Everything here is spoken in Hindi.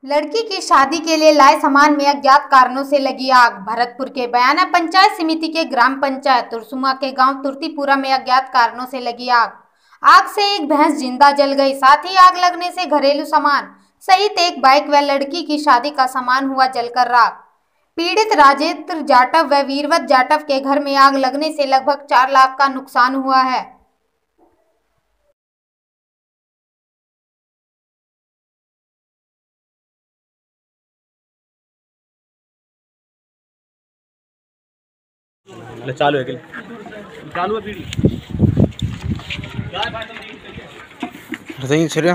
लड़की की शादी के लिए लाए सामान में अज्ञात कारणों से लगी आग। भरतपुर के बयाना पंचायत समिति के ग्राम पंचायत तुरसुमा के गांव तुर्तीपुरा में अज्ञात कारणों से लगी आग। आग से एक भैंस जिंदा जल गई। साथ ही आग लगने से घरेलू सामान सहित एक बाइक व लड़की की शादी का सामान हुआ जलकर राख। पीड़ित राजेंद्र जाटव व वीरवत जाटव के घर में आग लगने से लगभग 4 लाख का नुकसान हुआ है। चालू है चालू है पीढ़ी सूर्या